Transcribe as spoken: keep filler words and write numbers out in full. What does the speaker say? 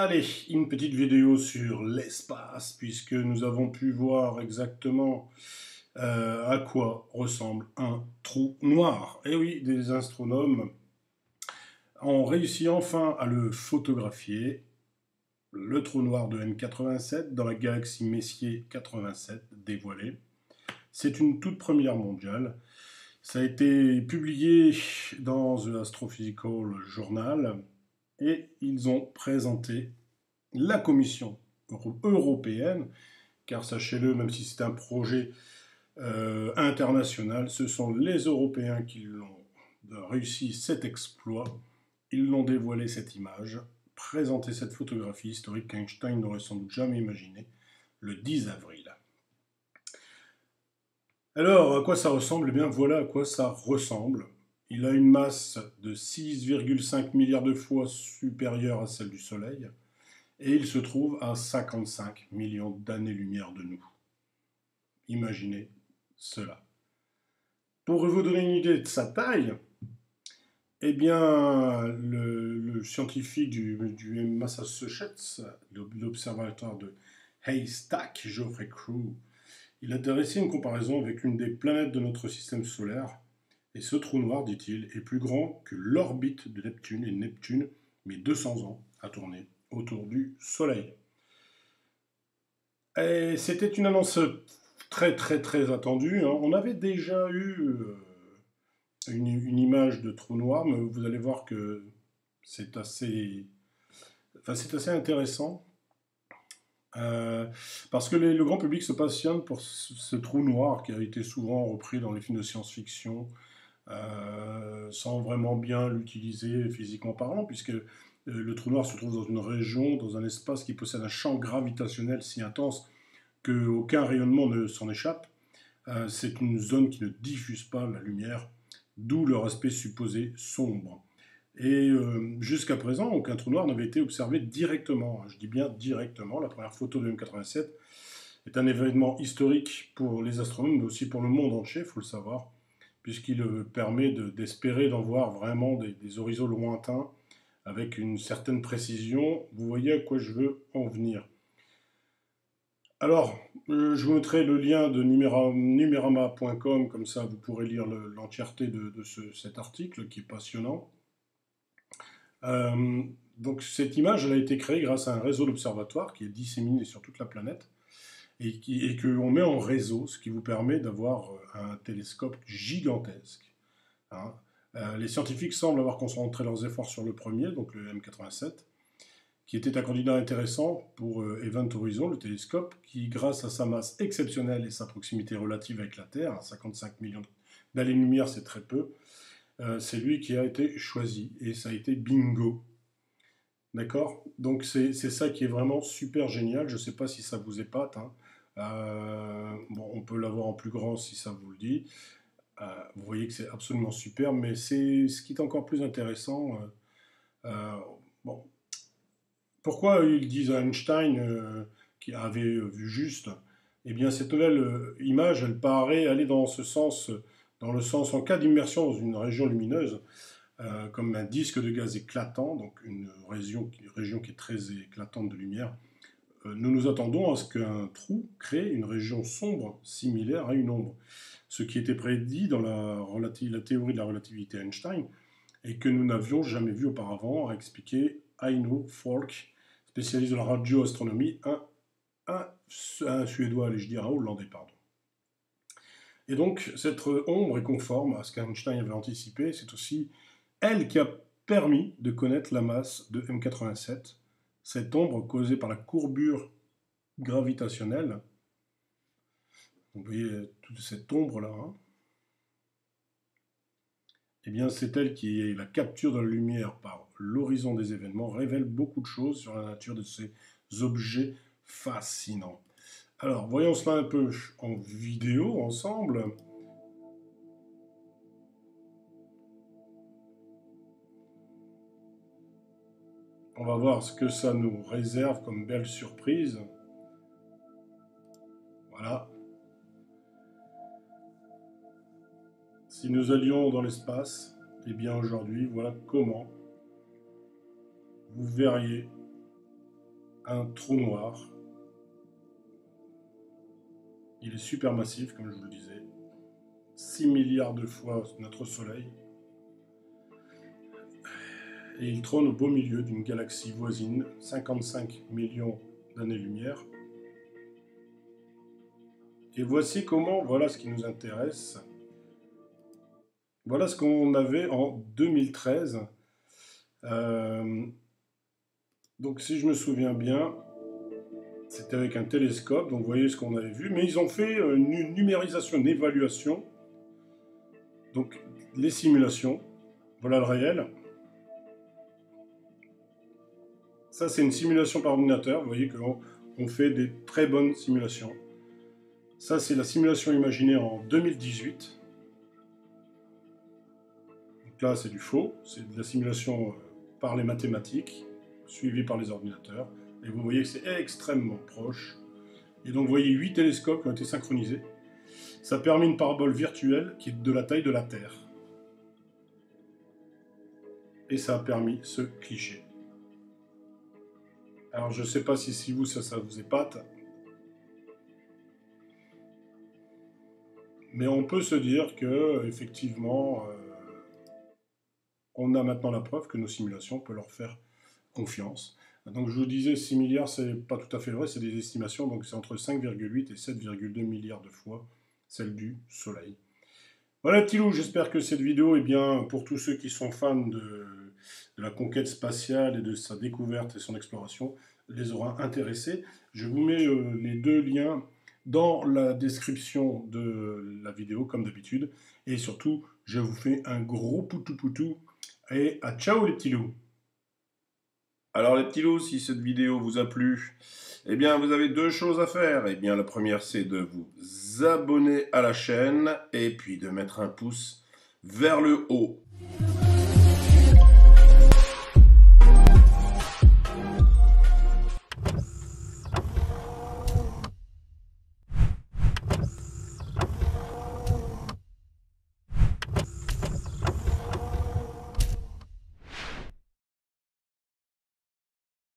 Allez, une petite vidéo sur l'espace, puisque nous avons pu voir exactement euh, à quoi ressemble un trou noir. Et oui, des astronomes ont réussi enfin à le photographier, le trou noir de M quatre-vingt-sept dans la galaxie Messier quatre-vingt-sept dévoilé. C'est une toute première mondiale. Ça a été publié dans The Astrophysical Journal et ils ont présenté la Commission européenne, car sachez-le, même si c'est un projet euh, international, ce sont les Européens qui l'ont réussi cet exploit. Ils l'ont dévoilé cette image, présenté cette photographie historique qu'Einstein n'aurait sans doute jamais imaginé, le dix avril. Alors, à quoi ça ressemble? Eh bien, voilà à quoi ça ressemble. Il a une masse de six virgule cinq milliards de fois supérieure à celle du Soleil, et il se trouve à cinquante-cinq millions d'années-lumière de nous. Imaginez cela. Pour vous donner une idée de sa taille, eh bien, le, le scientifique du, du Massachusetts, l'observatoire de Haystack, Geoffrey Crew, il a dressé une comparaison avec une des planètes de notre système solaire. Et ce trou noir, dit-il, est plus grand que l'orbite de Neptune, et Neptune met deux cents ans à tourner autour du Soleil. Et c'était une annonce très très très attendue. Hein. On avait déjà eu euh, une, une, image de trou noir, mais vous allez voir que c'est assez, enfin, c'est assez intéressant. Euh, parce que les, le grand public se passionne pour ce, ce, trou noir qui a été souvent repris dans les films de science-fiction, euh, sans vraiment bien l'utiliser physiquement parlant, puisque euh, le trou noir se trouve dans une région, dans un espace qui possède un champ gravitationnel si intense qu'aucun rayonnement ne s'en échappe. Euh, c'est une zone qui ne diffuse pas la lumière, d'où leur aspect supposé sombre. Et euh, jusqu'à présent, aucun trou noir n'avait été observé directement. Je dis bien directement. La première photo de M quatre-vingt-sept est un événement historique pour les astronomes, mais aussi pour le monde entier, il faut le savoir, puisqu'il permet d'espérer d'en voir vraiment des, des horizons lointains avec une certaine précision. Vous voyez à quoi je veux en venir. Alors, euh, je vous mettrai le lien de numérama point com, comme ça vous pourrez lire l'entièreté de, de ce, cet article qui est passionnant. Euh, donc cette image elle a été créée grâce à un réseau d'observatoires qui est disséminé sur toute la planète et, qui, et qu'on met en réseau, ce qui vous permet d'avoir un télescope gigantesque. Hein. Euh, les scientifiques semblent avoir concentré leurs efforts sur le premier, donc le M quatre-vingt-sept, qui était un candidat intéressant pour euh, Event Horizon, le télescope, qui, grâce à sa masse exceptionnelle et sa proximité relative avec la Terre, à cinquante-cinq millions d'années-lumière, c'est très peu, euh, c'est lui qui a été choisi, et ça a été bingo. D'accord? Donc c'est ça qui est vraiment super génial, je ne sais pas si ça vous épate, hein. Euh, bon, on peut l'avoir en plus grand si ça vous le dit. Euh, vous voyez que c'est absolument super, mais c'est ce qui est encore plus intéressant. Euh, euh, bon, pourquoi ils disent à Einstein, euh, qui avait vu juste, eh bien cette nouvelle euh, image, elle paraît aller dans ce sens, dans le sens en cas d'immersion dans une région lumineuse, euh, comme un disque de gaz éclatant, donc une région, région qui est très éclatante de lumière. Euh, nous nous attendons à ce qu'un trou crée une région sombre similaire à une ombre, ce qui était prédit dans la, la théorie de la relativité Einstein et que nous n'avions jamais vu auparavant, a expliqué Aino Falk, spécialiste de la radioastronomie, un, un, un Suédois, allais-je dire, un Hollandais, pardon. Et donc, cette ombre est conforme à ce qu'Einstein avait anticipé. C'est aussi elle qui a permis de connaître la masse de M quatre-vingt-sept, cette ombre causée par la courbure gravitationnelle. Vous voyez toute cette ombre-là. Hein. Eh bien, c'est elle qui est la capture de la lumière par l'horizon des événements, révèle beaucoup de choses sur la nature de ces objets fascinants. Alors, voyons cela un peu en vidéo ensemble. On va voir ce que ça nous réserve comme belle surprise. Voilà. Si nous allions dans l'espace, et, eh bien aujourd'hui, voilà comment vous verriez un trou noir. Il est supermassif, comme je vous le disais. six milliards de fois notre Soleil. Et il trône au beau milieu d'une galaxie voisine, cinquante-cinq millions d'années-lumière. Et voici comment, voilà ce qui nous intéresse. Voilà ce qu'on avait en deux mille treize. Euh, donc si je me souviens bien, c'était avec un télescope, donc vous voyez ce qu'on avait vu. Mais ils ont fait une numérisation, une évaluation. Donc les simulations, voilà le réel. Ça c'est une simulation par ordinateur, vous voyez qu'on on fait des très bonnes simulations. Ça c'est la simulation imaginée en deux mille dix-huit. Donc là c'est du faux, c'est de la simulation par les mathématiques, suivie par les ordinateurs. Et vous voyez que c'est extrêmement proche. Et donc vous voyez huit télescopes qui ont été synchronisés. Ça permet une parabole virtuelle qui est de la taille de la Terre. Et ça a permis ce cliché. Alors je ne sais pas si, si vous ça, ça vous épate. Mais on peut se dire que effectivement, euh, on a maintenant la preuve que nos simulations peuvent leur faire confiance. Donc je vous disais, six milliards, c'est pas tout à fait vrai, c'est des estimations, donc c'est entre cinq virgule huit et sept virgule deux milliards de fois celle du Soleil. Voilà petit loup, j'espère que cette vidéo, eh bien, pour tous ceux qui sont fans de, de la conquête spatiale et de sa découverte et son exploration, les aura intéressés. Je vous mets euh, les deux liens dans la description de la vidéo, comme d'habitude. Et surtout, je vous fais un gros poutou poutou. Et à ciao les petits loups. Alors les petits loups, si cette vidéo vous a plu, eh bien vous avez deux choses à faire. Eh bien la première c'est de vous abonner à la chaîne et puis de mettre un pouce vers le haut.